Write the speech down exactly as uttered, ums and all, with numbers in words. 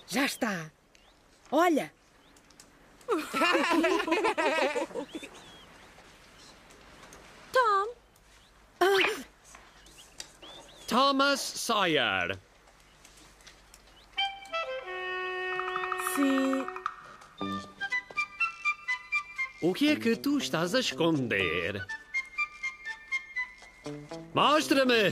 Já está. Olha. Tom. Ah. Thomas Sawyer. Sim. O que é que tu estás a esconder? Mostra-me!